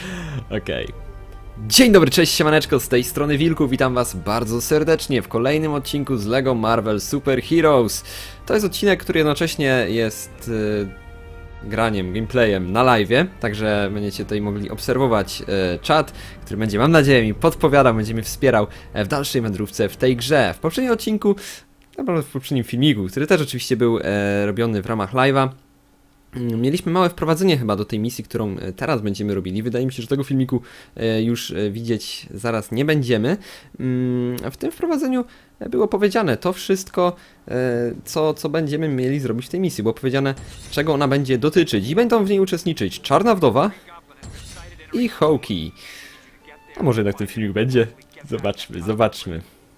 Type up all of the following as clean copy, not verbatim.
Okej. Dzień dobry, cześć, siemaneczko, z tej strony Wilku, witam was bardzo serdecznie w kolejnym odcinku z LEGO Marvel Super Heroes. To jest odcinek, który jednocześnie jest gameplayem na live'ie, także będziecie tutaj mogli obserwować czat, który będzie, mam nadzieję, mi podpowiadał, będzie mnie wspierał w dalszej wędrówce w tej grze. W poprzednim odcinku, naprawdę w poprzednim filmiku, który też oczywiście był robiony w ramach live'a, mieliśmy małe wprowadzenie chyba do tej misji, którą teraz będziemy robili. Wydaje mi się, że tego filmiku już widzieć zaraz nie będziemy. W tym wprowadzeniu było powiedziane to wszystko, co będziemy mieli zrobić w tej misji. Było powiedziane, czego ona będzie dotyczyć. I będą w niej uczestniczyć Czarna Wdowa i Hawkeye. A może jednak ten filmik będzie? Zobaczmy.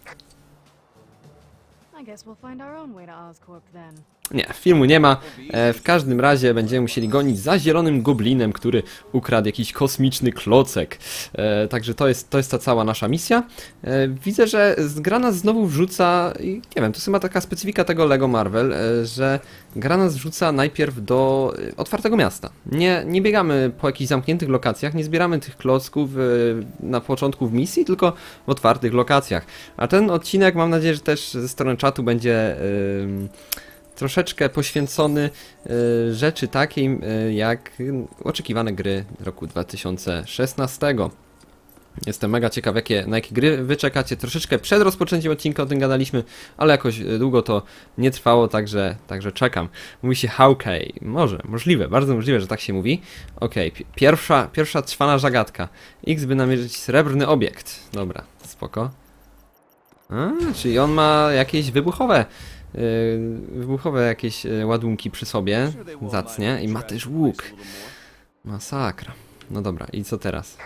Nie, filmu nie ma. W każdym razie będziemy musieli gonić za zielonym goblinem, który ukradł jakiś kosmiczny klocek. Także to jest ta cała nasza misja. Widzę, że gra nas znowu wrzuca, nie wiem, to jest chyba taka specyfika tego LEGO Marvel, że gra nas wrzuca najpierw do otwartego miasta. Nie biegamy po jakichś zamkniętych lokacjach, nie zbieramy tych klocków na początku w misji, tylko w otwartych lokacjach. A ten odcinek, mam nadzieję, że też ze strony czatu będzie troszeczkę poświęcony rzeczy takiej jak oczekiwane gry roku 2016. Jestem mega ciekaw, na jakie gry wy czekacie. Troszeczkę przed rozpoczęciem odcinka o tym gadaliśmy, ale jakoś długo to nie trwało, także czekam. Mówi się Hawkeye. Możliwe, bardzo możliwe, że tak się mówi. Okej, pierwsza trwana zagadka. X by namierzyć srebrny obiekt. Dobra, spoko. Czyli on ma jakieś wybuchowe jakieś ładunki przy sobie, zacnie, i ma też łuk. Masakra. No dobra, i co teraz?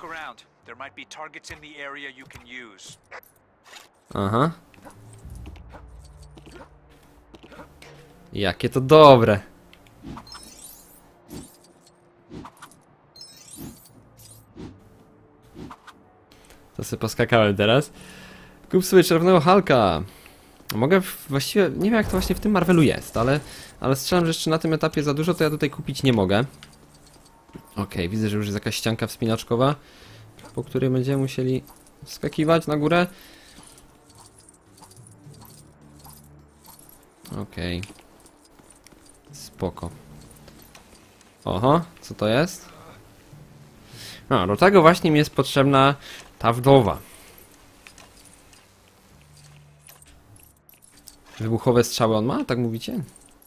Aha. Jakie to dobre. To sobie poskakałem teraz. Kup sobie czerwonego Hulka. Mogę właściwie, nie wiem jak to właśnie w tym Marvelu jest, ale strzelam, że jeszcze na tym etapie za dużo to ja tutaj kupić nie mogę. Okej, widzę, że już jest jakaś ścianka wspinaczkowa, po której będziemy musieli skakiwać na górę. Okej. Spoko. Oho, co to jest? No, do tego właśnie mi jest potrzebna ta wdowa. Wybuchowe strzały on ma? Tak mówicie?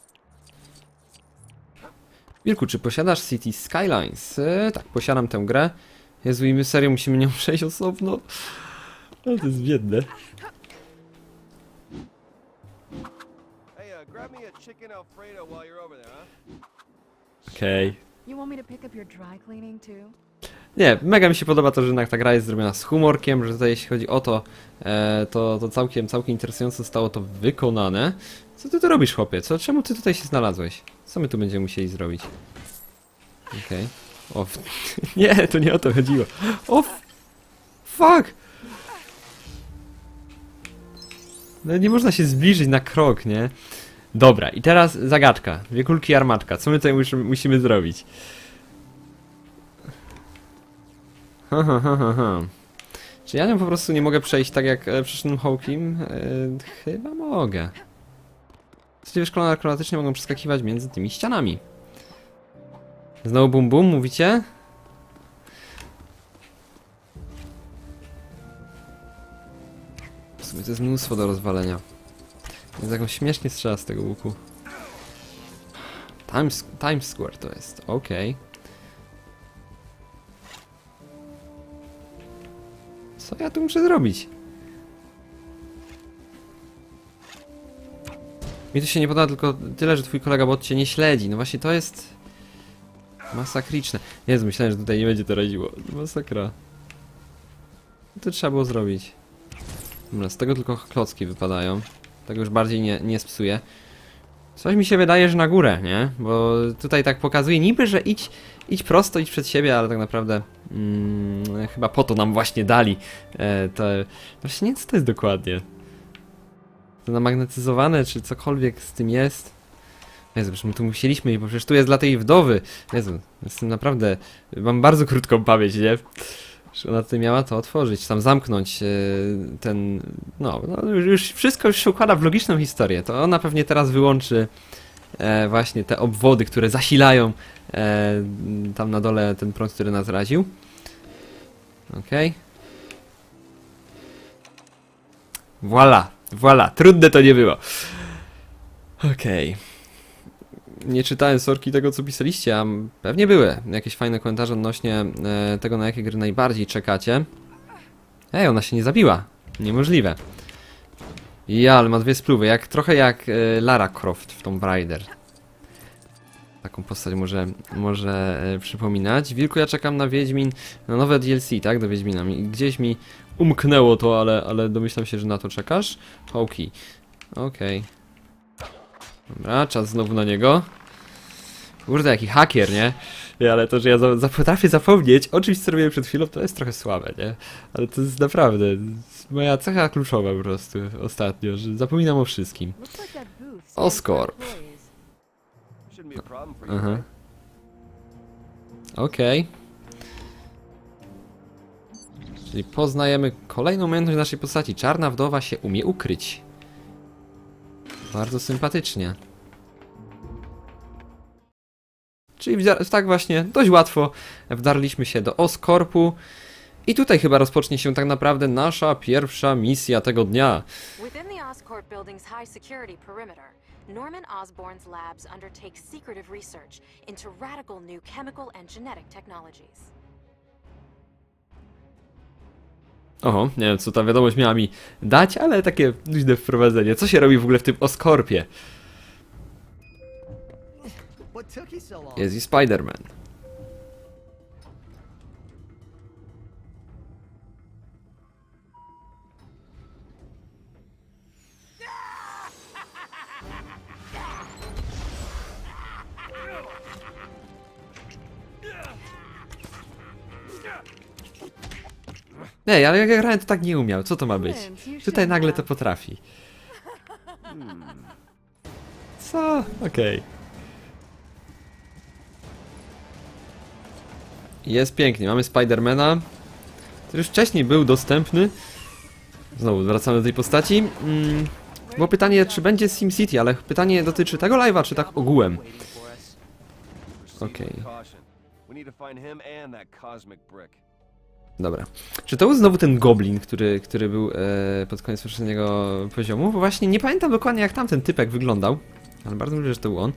Wilku, czy posiadasz City Skylines? Tak, posiadam tę grę. Jezu, i my serio musimy nią przejść osobno. Ale to jest biedne. Okej. Nie, mega mi się podoba to, że jednak ta gra jest zrobiona z humorkiem, że tutaj jeśli chodzi o to, to całkiem interesująco zostało to wykonane. Co ty tu robisz, chłopie? Czemu ty tutaj się znalazłeś? Co my tu będziemy musieli zrobić? Okej. O, nie, to nie o to chodziło. O, fuck! No nie można się zbliżyć na krok, nie? Dobra, i teraz zagadka. Dwie kulki i armatka. Co my tutaj musimy zrobić? Czy ja nią po prostu nie mogę przejść tak jak przeszedłem Hawkeye'em? Chyba mogę. Przecież wyszkolone akrobatycznie mogą przeskakiwać między tymi ścianami. Znowu bum bum, mówicie? W sumie to jest mnóstwo do rozwalenia. Jest jakąś śmiesznie strzela z tego łuku. Times Square to jest, okej. Co ja tu muszę zrobić? Mi to się nie podoba tylko tyle, że twój kolega bot cię nie śledzi. No właśnie to jest masakryczne. Jezu, myślałem, że tutaj nie będzie to radziło. Masakra. To trzeba było zrobić. Dobra, z tego tylko klocki wypadają. Tego już bardziej nie spsuję. Coś mi się wydaje, że na górę, nie? Bo tutaj tak pokazuje niby, że idź prosto, idź przed siebie, ale tak naprawdę chyba po to nam właśnie dali to... Właśnie nie, co to jest dokładnie? To namagnetyzowane, czy cokolwiek z tym jest? Jezu, przecież my tu musieliśmy, bo przecież tu jest dla tej wdowy. Jezu, jestem naprawdę... Mam bardzo krótką pamięć, nie? Że ona tutaj miała to otworzyć, tam zamknąć ten... No, już wszystko się układa w logiczną historię. To ona pewnie teraz wyłączy właśnie te obwody, które zasilają tam na dole ten prąd, który nas raził. Okej. Voilà, voilà. Trudne to nie było. Okej. Nie czytałem, sorki, tego co pisaliście, a pewnie były jakieś fajne komentarze odnośnie tego, na jakie gry najbardziej czekacie. Ej, ona się nie zabiła. Niemożliwe. Ja, ale ma dwie spluwy, trochę jak Lara Croft w Tomb Raider. Taką postać może przypominać. Wilku, ja czekam na Wiedźmin, na nowe DLC, tak, do Wiedźmina. Gdzieś mi umknęło to, ale domyślam się, że na to czekasz. Hołki. Okej. Dobra, czas znowu na niego. Kurde, jaki hakier, nie? Ale to, że ja potrafię zapomnieć o czymś, co robiłem przed chwilą, to jest trochę słabe, nie? Ale to jest naprawdę moja cecha kluczowa po prostu ostatnio, że zapominam o wszystkim. Oscorp. Aha. Okej. Czyli poznajemy kolejną umiejętność naszej postaci. Czarna wdowa się umie ukryć. Bardzo sympatycznie. Czyli tak właśnie dość łatwo wdarliśmy się do Oscorpu. I tutaj chyba rozpocznie się tak naprawdę nasza pierwsza misja tego dnia. Within the Oscorp building's high security perimeter, Norman Osborn's labs undertake secretive research into radical new chemical and genetic technologies. Oho, nie wiem co ta wiadomość miała mi dać, ale takie luźne wprowadzenie. Co się robi w ogóle w tym Oscorpie? Jest i Spider-Man. Ej, ale jak ja grałem, to tak nie umiał. Co to ma być? Tutaj nagle to potrafi. Co? Okej. Jest pięknie. Mamy Spidermana, który już wcześniej był dostępny. Znowu wracamy do tej postaci. Było pytanie, czy będzie SimCity, ale pytanie dotyczy tego live'a, czy tak ogółem. Okej. Dobra. Czy to był znowu ten goblin, który był pod koniec poprzedniego poziomu? Bo właśnie nie pamiętam dokładnie, jak tamten typek wyglądał. Ale bardzo możliwe, że to był on.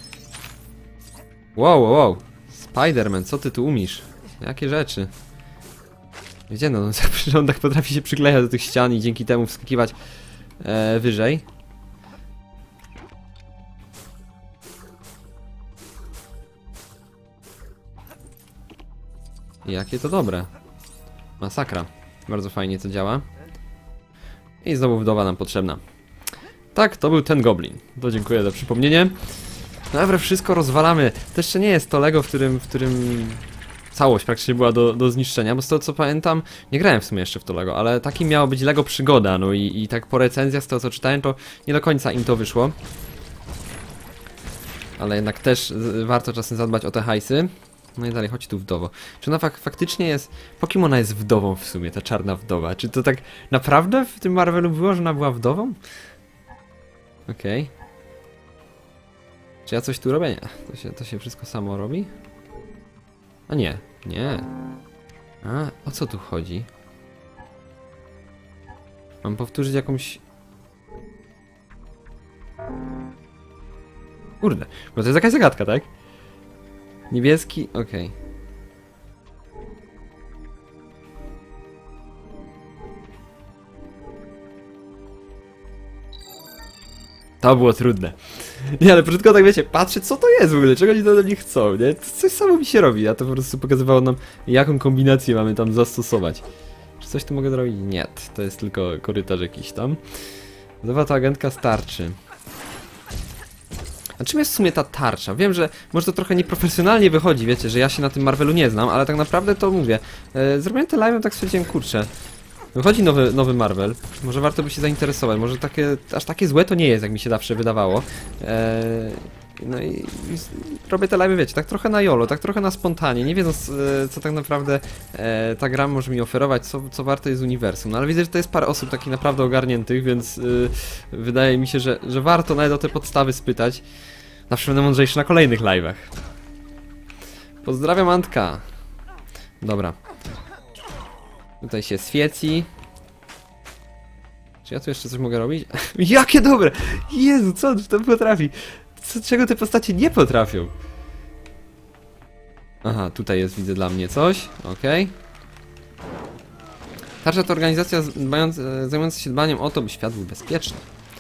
Wow. Spider-Man, co ty tu umiesz? Jakie rzeczy? Gdzie no? On tak potrafi się przyklejać do tych ścian i dzięki temu wskakiwać wyżej. Jakie to dobre. Masakra. Bardzo fajnie to działa. I znowu wdowa nam potrzebna. Tak, to był ten goblin. To dziękuję za przypomnienie. Dobra, wszystko rozwalamy. To jeszcze nie jest to Lego, w którym całość praktycznie była do zniszczenia, bo z tego co pamiętam, nie grałem w sumie jeszcze w to Lego, ale taki miało być Lego przygoda, no i tak po recenzjach z tego co czytałem, to nie do końca im to wyszło. Ale jednak też warto czasem zadbać o te hajsy. No i dalej, chodź tu wdowo. Czy ona faktycznie jest... Po kim ona jest wdową w sumie, ta czarna wdowa? Czy to tak naprawdę w tym Marvelu było, że ona była wdową? Okej. Czy ja coś tu robię? Nie. To się wszystko samo robi? A nie. A, o co tu chodzi? Mam powtórzyć jakąś... Kurde, bo to jest jakaś zagadka, tak? Niebieski, okej. To było trudne. Nie, ale początkowo tak wiecie, patrzę co to jest w ogóle, czego oni do mnie chcą, nie? Coś samo mi się robi, a to po prostu pokazywało nam, jaką kombinację mamy tam zastosować. Czy coś tu mogę zrobić? Nie, to jest tylko korytarz jakiś tam. Nowa to agentka z tarczy. A czym jest w sumie ta tarcza? Wiem, że może to trochę nieprofesjonalnie wychodzi, wiecie, że ja się na tym Marvelu nie znam, ale tak naprawdę to mówię. Zrobiłem te live'em, tak stwierdziłem, kurczę. Wychodzi nowy Marvel, może warto by się zainteresować, może aż takie złe to nie jest, jak mi się zawsze wydawało. No i robię te live, wiecie, tak trochę na YOLO, tak trochę na spontanie, nie wiedząc co tak naprawdę ta gra może mi oferować, co warto jest uniwersum. No ale widzę, że to jest parę osób takich naprawdę ogarniętych, więc wydaje mi się, że warto nawet o te podstawy spytać. Zawsze będę mądrzejszy na kolejnych live'ach. Pozdrawiam, Antka. Dobra. Tutaj się świeci. Czy ja tu jeszcze coś mogę robić? Jakie dobre! Jezu, co to potrafi? Czego te postacie nie potrafią? Aha, tutaj jest, widzę, dla mnie coś. Okej. Tarcza to organizacja zajmująca się dbaniem o to, by świat był bezpieczny.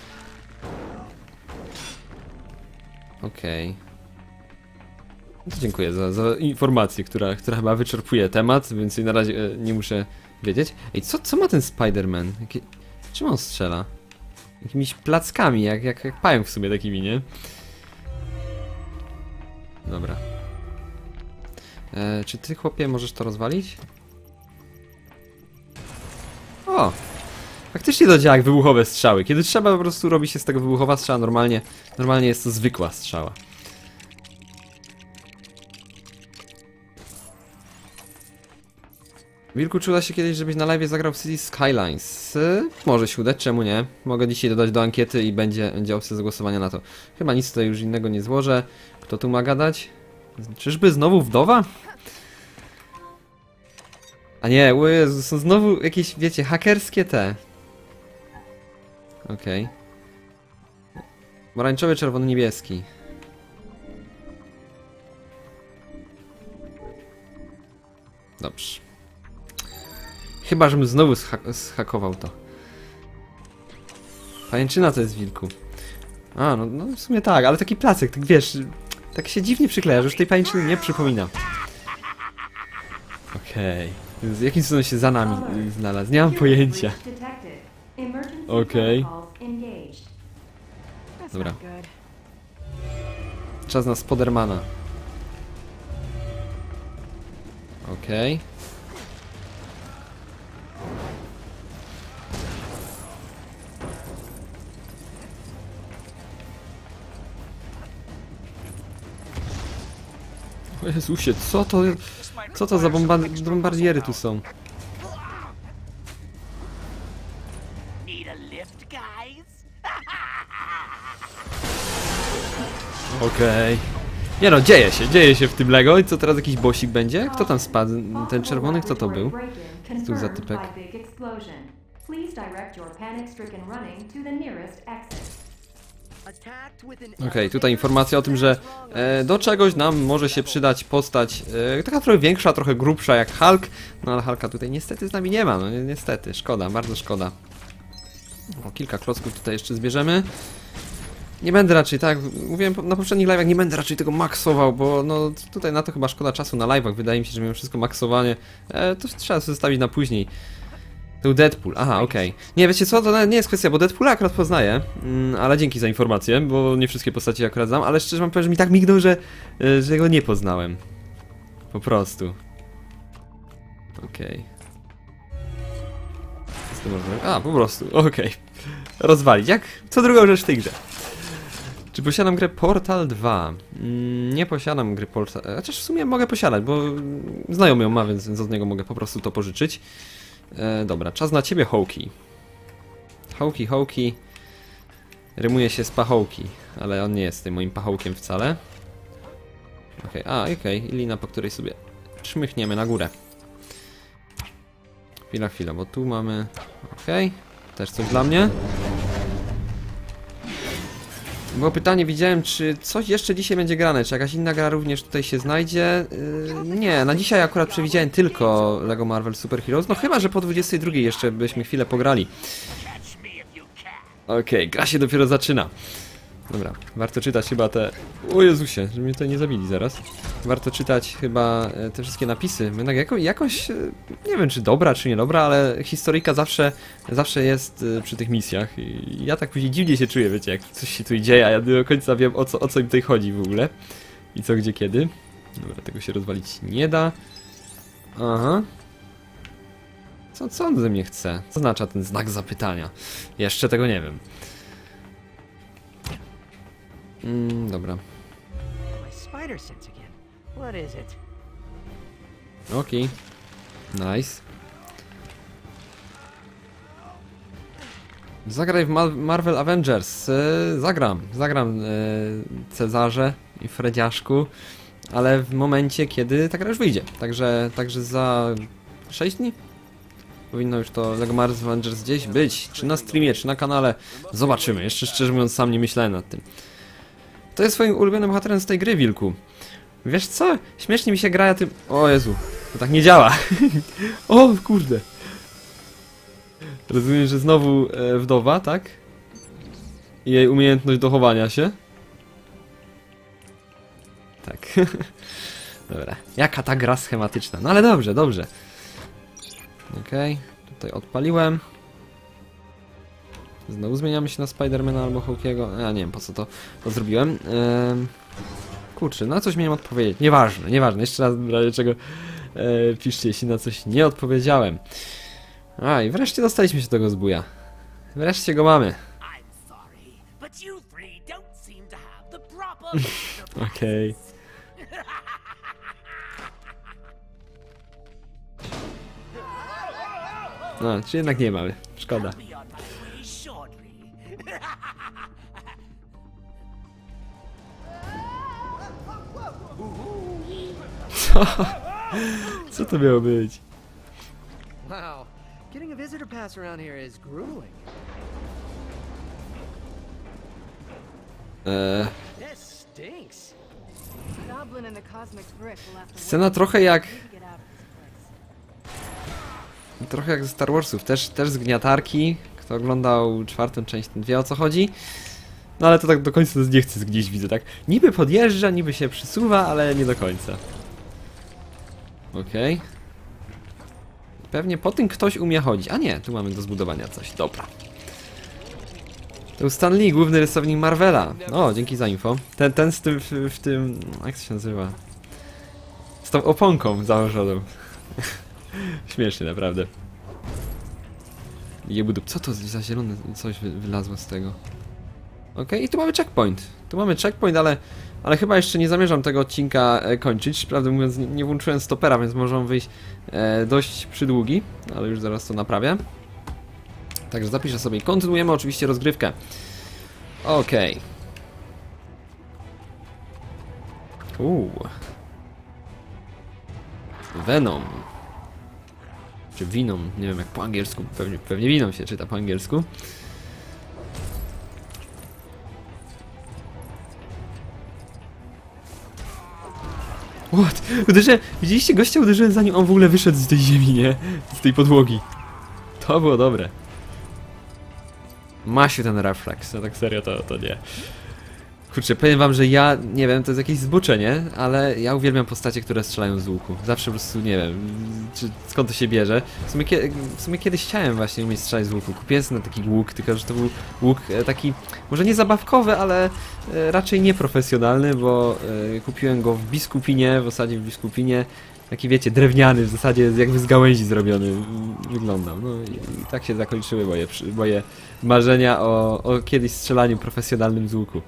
Okej. No dziękuję za informację, która chyba wyczerpuje temat, więc na razie nie muszę wiedzieć. Ej, co ma ten Spider-Man? Czym on strzela? Jakimiś plackami, jak pająk w sumie takimi, nie? Dobra. Czy ty, chłopie, możesz to rozwalić? O! Faktycznie to działa jak wybuchowe strzały. Kiedy trzeba, po prostu robi się z tego wybuchowa strzała. Normalnie jest to zwykła strzała. Wilku, czy uda się kiedyś, żebyś na live zagrał w City Skylines? Może się udać, czemu nie? Mogę dzisiaj dodać do ankiety i będzie opcja zagłosowania na to. Chyba nic tutaj już innego nie złożę. Kto tu ma gadać? Czyżby znowu wdowa? A nie, o Jezu, są znowu jakieś, wiecie, hakerskie te. Okej. Pomarańczowy, czerwony, niebieski. Dobrze. Chyba, żebym znowu zhakował to. Pajęczyna to jest, wilku. A, no w sumie tak, ale taki placek, tak wiesz, tak się dziwnie przykleja, że już tej pajęczyny nie przypomina. Okej. Jakim cudem się za nami znalazł? Nie mam pojęcia. Okej. Dobra. Czas na Spodermana. Okej. O Jezusie, co to za bombardiery tu są? Okej. Nie no, dzieje się w tym Lego. I co teraz, jakiś bossik będzie? Kto tam spadł? Ten czerwony, kto to był? Co tu za typek? Okej, tutaj informacja o tym, że do czegoś nam może się przydać postać taka trochę większa, trochę grubsza jak Hulk. No ale Hulka tutaj niestety z nami nie ma, no niestety, szkoda, bardzo szkoda. O, kilka klocków tutaj jeszcze zbierzemy. Nie będę raczej, tak, mówiłem na poprzednich live'ach, nie będę raczej tego maksował, bo no tutaj na to chyba szkoda czasu na live'ach, wydaje mi się, że mimo wszystko maksowanie to trzeba zostawić na później. Był Deadpool, aha, okej. Nie, wiecie co, to nawet nie jest kwestia, bo Deadpoola akurat poznaję, ale dzięki za informację, bo nie wszystkie postacie akurat znam, ale szczerze wam powiem, że mi tak mignął, że go nie poznałem. Po prostu. Okej. Co to można... A, po prostu, okej. Rozwalić, jak co drugą rzecz w tej grze. Czy posiadam grę Portal 2? Nie posiadam gry Portal... Chociaż w sumie mogę posiadać, bo znajomy ją ma, więc od niego mogę po prostu to pożyczyć. Dobra, czas na ciebie, Hawkey. Hawkey. Rymuje się z pachołki, ale on nie jest tym moim pachołkiem wcale. Okej, i lina, po której sobie czmychniemy na górę. Chwila, bo tu mamy... Okej, też coś dla mnie. Było pytanie, widziałem, czy coś jeszcze dzisiaj będzie grane, czy jakaś inna gra również tutaj się znajdzie. Nie, na dzisiaj akurat przewidziałem tylko LEGO Marvel Super Heroes, no chyba, że po 22 jeszcze byśmy chwilę pograli. Okej, gra się dopiero zaczyna. Dobra, warto czytać chyba te... O Jezusie, żeby mnie tutaj nie zabili zaraz. Warto czytać chyba te wszystkie napisy. Jednak jakoś, nie wiem czy dobra, czy niedobra, ale historyjka zawsze jest przy tych misjach. I ja tak później dziwnie się czuję, wiecie, jak coś się tu dzieje, a ja do końca wiem o co im tutaj chodzi w ogóle. I co, gdzie, kiedy. Dobra, tego się rozwalić nie da. Aha. Co on ze mnie chce? Co oznacza ten znak zapytania? Jeszcze tego nie wiem. Dobra. spider sense again. What is it? Okej. Nice. Zagraj w Marvel Avengers. Zagram Cezarze i Fredziaszku, ale w momencie, kiedy ta gra już wyjdzie. Także za 6 dni powinno już to LEGO Marvel Avengers gdzieś być. Czy na streamie, czy na kanale. Zobaczymy. Jeszcze szczerze mówiąc sam nie myślałem nad tym. To jest twoim ulubionym bohaterem z tej gry, Wilku. Wiesz co? Śmiesznie mi się gra, ja tym... O Jezu, to tak nie działa. O kurde. Rozumiem, że znowu wdowa, tak? I jej umiejętność dochowania się. Tak. Dobra. Jaka ta gra schematyczna. No ale dobrze, dobrze. Okej. Tutaj odpaliłem. Znowu zmieniamy się na Spidermana albo Hulkiego. Ja nie wiem po co to zrobiłem. Kurczę, na coś miałem odpowiedzieć. Nieważne, nieważne. Jeszcze raz w razie czego piszcie, jeśli na coś nie odpowiedziałem. A i wreszcie dostaliśmy się do tego zbuja. Wreszcie go mamy. Okej. No, czy jednak nie mamy. Szkoda. Co? Co to miało być? Wow, getting a visitor pass around here is grueling. This stinks. Goblin and the Cosmic Brick will have to Scena trochę jak... get out of this place. Trochę jak ze Star Warsów, też zgniatarki. Kto oglądał czwartą część, ten wie o co chodzi. No ale to tak do końca nie chce gdzieś, widzę, tak? Niby podjeżdża, niby się przysuwa, ale nie do końca. Okej. Pewnie po tym ktoś umie chodzić. A nie, tu mamy do zbudowania coś. Dobra. To był Stan Lee, główny rysownik Marvela. O, dzięki za info. Ten z tym, w tym... Jak to się nazywa? Z tą oponką założoną. Śmiesznie, naprawdę. Jebudup. Co to za zielone coś wylazło z tego? Okej, i tu mamy checkpoint. Tu mamy checkpoint, ale chyba jeszcze nie zamierzam tego odcinka kończyć. Prawdę mówiąc, nie włączyłem stopera, więc może on wyjść dość przydługi, ale już zaraz to naprawię. Także zapiszę sobie i kontynuujemy oczywiście rozgrywkę. Okej. Venom. Czy Venom, nie wiem jak po angielsku, pewnie Venom się czyta po angielsku. What? Uderzyłem, widzieliście gościa, uderzyłem zanim on w ogóle wyszedł z tej ziemi, nie? Z tej podłogi. To było dobre. Ma się ten refleks, no tak serio to nie. Kurczę, powiem wam, że ja, nie wiem, to jest jakieś zboczenie, ale ja uwielbiam postacie, które strzelają z łuku. Zawsze po prostu, nie wiem, skąd to się bierze. W sumie kiedyś chciałem właśnie umieć strzelać z łuku. Kupiłem sobie taki łuk, tylko że to był łuk taki, może nie zabawkowy, ale raczej nieprofesjonalny, bo kupiłem go w Biskupinie, w osadzie w Biskupinie. Taki wiecie, drewniany, w zasadzie jakby z gałęzi zrobiony wyglądał. No i tak się zakończyły moje marzenia o kiedyś strzelaniu profesjonalnym z łuku.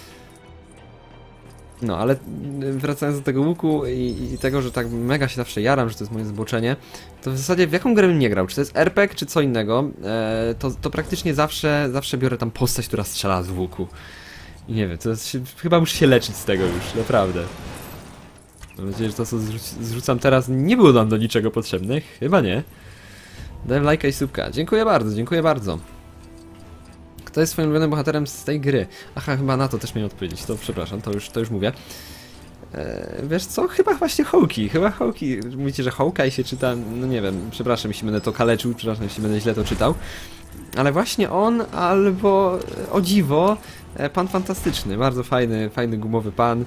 No, ale wracając do tego łuku i tego, że tak mega się zawsze jaram, że to jest moje zboczenie, to w zasadzie w jaką grę bym nie grał? Czy to jest RPG, czy co innego, to praktycznie zawsze biorę tam postać, która strzela z łuku. I nie wiem, to jest, chyba muszę się leczyć z tego już, naprawdę. Mam nadzieję, że to co zrzucam teraz nie było nam do niczego potrzebne, chyba nie. Dałem lajka i subka, dziękuję bardzo, dziękuję bardzo. Kto jest swoim ulubionym bohaterem z tej gry? Aha, chyba na to też miałem odpowiedzieć, to przepraszam, to już mówię. Wiesz co? Chyba właśnie Hawkeye, Mówicie, że Hawkeye się czyta, no nie wiem, przepraszam jeśli będę to kaleczył, przepraszam jeśli będę źle to czytał. Ale właśnie on, albo o dziwo, pan fantastyczny, bardzo fajny gumowy pan.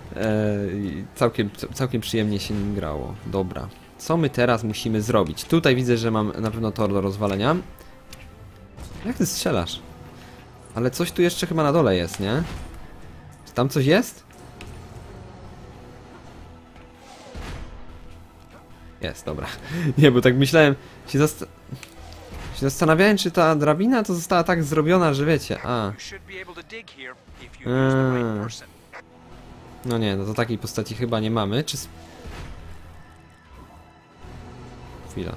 Całkiem przyjemnie się nim grało. Dobra, co my teraz musimy zrobić? Tutaj widzę, że mam na pewno tor do rozwalenia. Jak ty strzelasz? Ale coś tu jeszcze chyba na dole jest, nie? Czy tam coś jest? Jest, dobra. Nie, bo tak myślałem, się zastanawiałem, czy ta drabina to została tak zrobiona, że wiecie, No nie, no to takiej postaci chyba nie mamy. Czy... Chwila.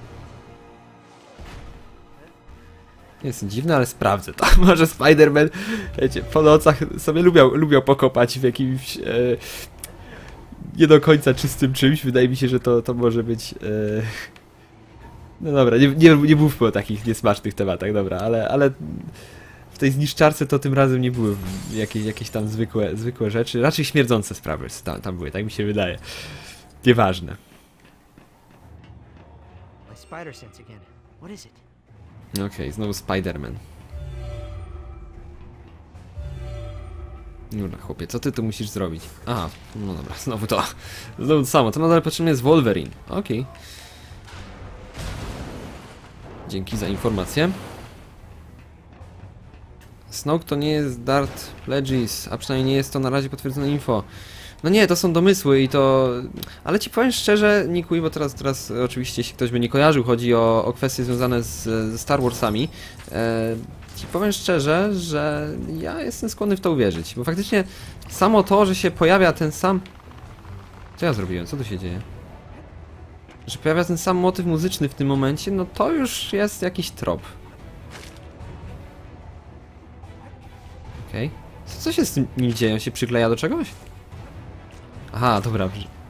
Jest dziwne, ale sprawdzę to. Może Spider-Man, wiecie, po nocach sobie lubiał pokopać w jakimś nie do końca czystym czymś. Wydaje mi się, że to może być... No dobra, nie mówmy o takich niesmacznych tematach, dobra, ale w tej zniszczarce to tym razem nie były jakieś tam zwykłe rzeczy. Raczej śmierdzące sprawy tam były, tak mi się wydaje. Nieważne. My spider sense again. What is it? Okej, znowu Spider-Man. Dobra, chłopie, co ty tu musisz zrobić? Aha, no dobra, znowu to. Znowu to samo, to nadal potrzebny jest Wolverine. Okej. Dzięki za informację. Snoke to nie jest Darth Plagueis, a przynajmniej nie jest to na razie potwierdzone info. No nie, to są domysły i to... Ale ci powiem szczerze, Nikui, bo teraz oczywiście, jeśli ktoś by nie kojarzył, chodzi o kwestie związane ze Star Warsami. Ci powiem szczerze, że ja jestem skłonny w to uwierzyć, bo faktycznie samo to, że się pojawia ten sam... Co ja zrobiłem? Co tu się dzieje? Że pojawia ten sam motyw muzyczny w tym momencie, no to już jest jakiś trop. Okej. Co się z tym nim dzieje? On się przykleja do czegoś? Aha, dobra.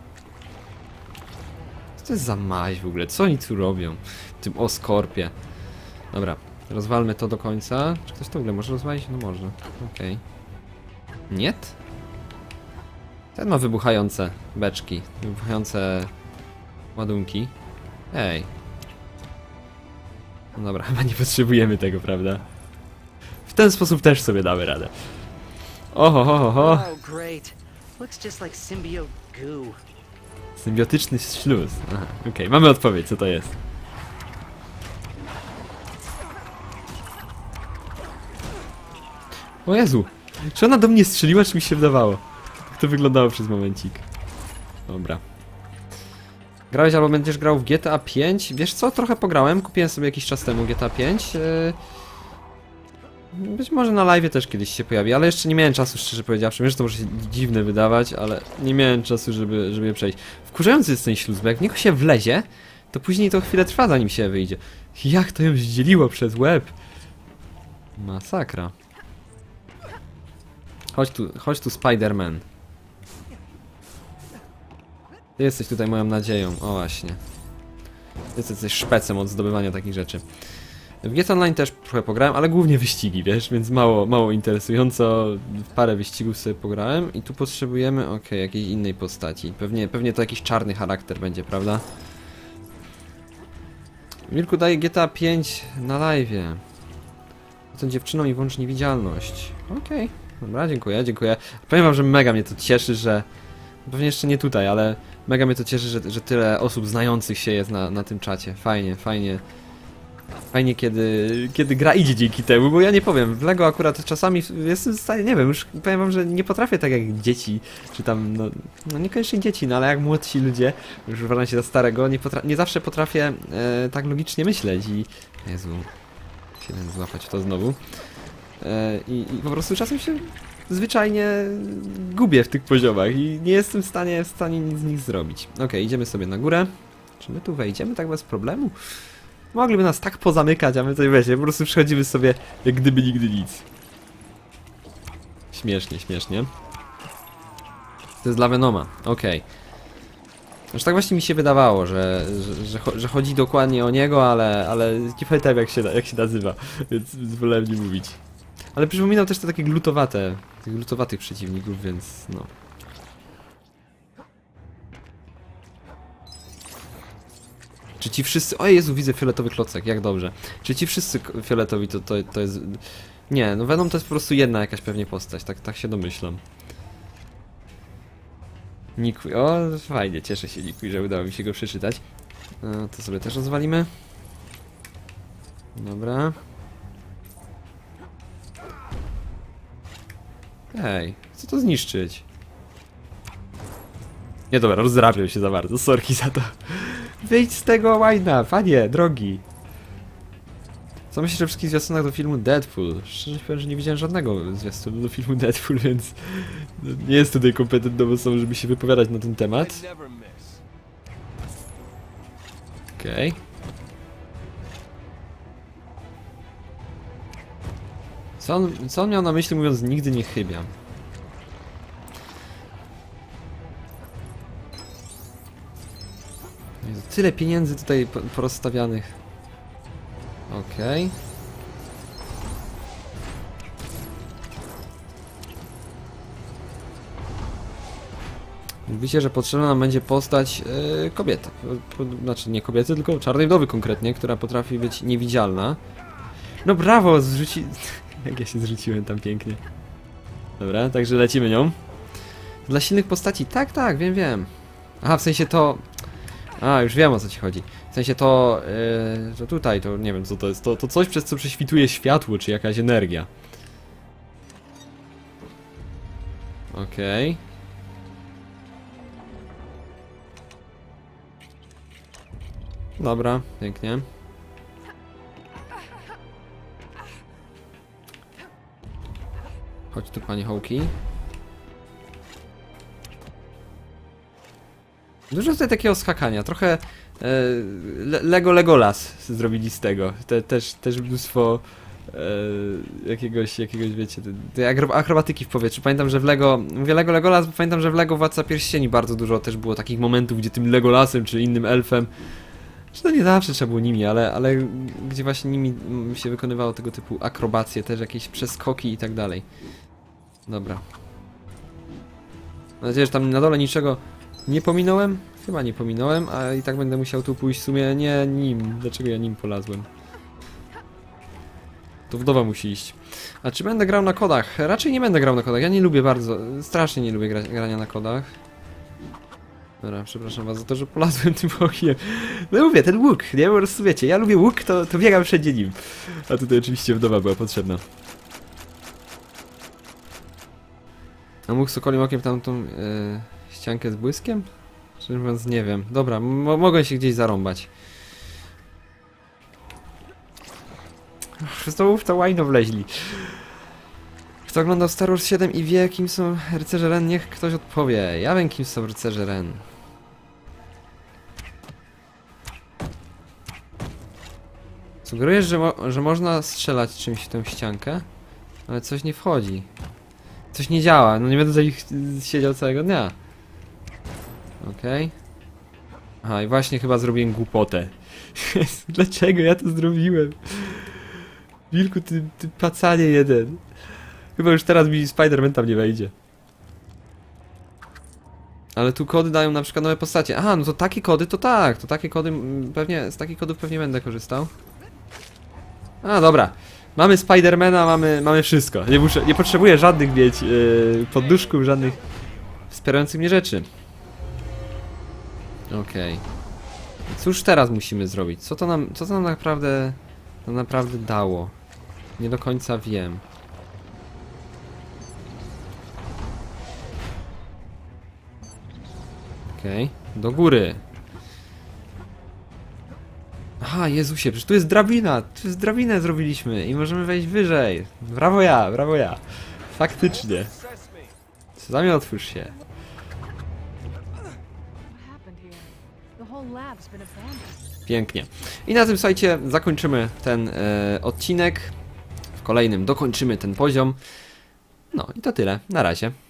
Co to jest za maź w ogóle? Co oni tu robią? W tym Oscorpie. Dobra, rozwalmy to do końca. Czy ktoś to w ogóle może rozwalić? No może. Okej. Niet? Ten ma wybuchające beczki. Wybuchające ładunki. Ej. No dobra, chyba nie potrzebujemy tego, prawda? W ten sposób też sobie damy radę. Oho, ho, ho, ho. Oh, great. Looks just like symbiote goo. Symbiotyczny śluz. Aha, okej, mamy odpowiedź, co to jest. O Jezu! Czy ona do mnie strzeliła, czy mi się wydawało? Tak to wyglądało przez momencik. Dobra. Grałeś albo będziesz grał w GTA 5? Wiesz co? Trochę pograłem, kupiłem sobie jakiś czas temu GTA 5. Być może na live też kiedyś się pojawi, ale jeszcze nie miałem czasu, szczerze powiedziawszy. Wiem, że to może się dziwne wydawać, ale nie miałem czasu, żeby je przejść. Wkurzający jest ten śluz, bo jak w niego się wlezie, to później to chwilę trwa, zanim się wyjdzie. Jak to ją zdzieliło przez łeb? Masakra. Chodź tu Spider-Man. Ty jesteś tutaj moją nadzieją, o właśnie. Ty jesteś szpecem od zdobywania takich rzeczy. W GTA Online też trochę pograłem, ale głównie wyścigi, wiesz, więc mało interesująco. W parę wyścigów sobie pograłem i tu potrzebujemy, jakiejś innej postaci. Pewnie to jakiś czarny charakter będzie, prawda? Wilku daje GTA 5 na live'ie. Tą dziewczyną i włącz niewidzialność. Okej, dobra, dziękuję. Powiem wam, że mega mnie to cieszy, że... Pewnie jeszcze nie tutaj, ale mega mnie to cieszy, że tyle osób znających się jest na tym czacie. Fajnie, kiedy gra idzie dzięki temu, bo ja nie powiem, w LEGO akurat czasami jestem w stanie, nie wiem, już powiem wam, że nie potrafię tak jak dzieci, czy tam, no niekoniecznie dzieci, no ale jak młodsi ludzie, już uważam się za starego, nie zawsze potrafię tak logicznie myśleć i... Jezu, się złapać w to znowu. I po prostu czasem się zwyczajnie gubię w tych poziomach i nie jestem w stanie nic z nich zrobić. Okej, idziemy sobie na górę. Czy my tu wejdziemy tak bez problemu? Mogliby nas tak pozamykać, a my tutaj weźmy, po prostu przychodzimy sobie jak gdyby nigdy nic. Śmiesznie. To jest dla Venoma, okej. Już tak właśnie mi się wydawało, że chodzi dokładnie o niego, ale nie pamiętam jak się nazywa, więc wolałem nie mówić. Ale przypominał też te takie glutowatych przeciwników, więc no. Czy ci wszyscy... O Jezu, widzę fioletowy klocek, jak dobrze. Czy ci wszyscy fioletowi to jest... Nie, no Venom to jest po prostu jedna jakaś pewnie postać, tak się domyślam. Nikui, o fajnie, cieszę się Nikui, że udało mi się go przeczytać. To sobie też rozwalimy. Dobra. Ej, co to zniszczyć? Nie dobra, rozdrabiam się za bardzo, sorki za to. Wyjdź z tego łajna, panie, drogi. Co myślisz o wszystkich zwiastunach do filmu Deadpool? Szczerze powiem, że nie widziałem żadnego zwiastunu do filmu Deadpool, więc nie jest tutaj kompetentną osobą, żeby się wypowiadać na ten temat. Okej. Co on miał na myśli, mówiąc nigdy nie chybiam? Jezu, tyle pieniędzy tutaj porozstawianych. Okej. Mówicie, że potrzebna nam będzie postać kobiety. Znaczy nie kobiety, tylko czarnej wdowy konkretnie, która potrafi być niewidzialna. No brawo, zrzuci... Jak ja się zrzuciłem tam pięknie. Dobra, także lecimy nią. Dla silnych postaci, tak, wiem. Aha, w sensie to... A, już wiem, o co ci chodzi. W sensie to, że tutaj, to nie wiem co to jest, to coś, przez co prześwituje światło, czy jakaś energia. Okej. Dobra, pięknie. Chodź tu, panie Hołki. Dużo tutaj takiego skakania, trochę Legolas zrobili z tego. Też mnóstwo jakiegoś wiecie, tej akrobatyki w powietrzu. Pamiętam, że w Lego, mówię Legolas, bo pamiętam, że w Lego Władca Pierścieni bardzo dużo też było takich momentów, gdzie tym Legolasem czy innym elfem, czy to nie zawsze trzeba było nimi, ale gdzie właśnie nimi się wykonywało tego typu akrobacje, też jakieś przeskoki i tak dalej. Dobra. Mam nadzieję, że tam na dole niczego nie pominąłem? Chyba nie pominąłem, a i tak będę musiał tu pójść w sumie nie nim. Dlaczego ja nim polazłem? To wdowa musi iść. A czy będę grał na kodach? Raczej nie będę grał na kodach. Ja nie lubię bardzo, strasznie nie lubię grania na kodach. Dobra, przepraszam was za to, że polazłem tym okiem. No mówię, ten łuk, nie? Po prostu wiecie, ja lubię łuk, to biegam wszędzie nim. A tutaj oczywiście wdowa była potrzebna. A mógł sokolim okiem tamtą ściankę z błyskiem? Szczerze mówiąc nie wiem. Dobra, mogę się gdzieś zarąbać. Znowu w to łajno wleźli. Kto oglądał Star Wars 7 i wie, kim są rycerze Ren, niech ktoś odpowie. Ja wiem, kim są rycerze Ren. Sugerujesz, że można strzelać czymś w tę ściankę? Ale coś nie wchodzi. Coś nie działa, no nie będę za ich siedział całego dnia. Okej. Aha, i właśnie chyba zrobiłem głupotę. Dlaczego ja to zrobiłem? Wilku, ty pacanie jeden. Chyba już teraz mi Spider-Man tam nie wejdzie. Ale tu kody dają na przykład nowe postacie. Aha, no to takie kody to tak. To takie kody pewnie, z takich kodów pewnie będę korzystał. A, dobra. Mamy Spidermana, mamy wszystko. Nie potrzebuję żadnych, wiecie, podduszków, żadnych wspierających mnie rzeczy. Okej. Cóż teraz musimy zrobić? Co to nam naprawdę dało? Nie do końca wiem. Okej, do góry. Aha, Jezusie, przecież tu jest drabina. Tu jest drabinę zrobiliśmy i możemy wejść wyżej. Brawo ja, brawo ja. Faktycznie. Sami otwórz się. Pięknie. I na tym, słuchajcie, zakończymy ten odcinek. W kolejnym dokończymy ten poziom. No i to tyle. Na razie.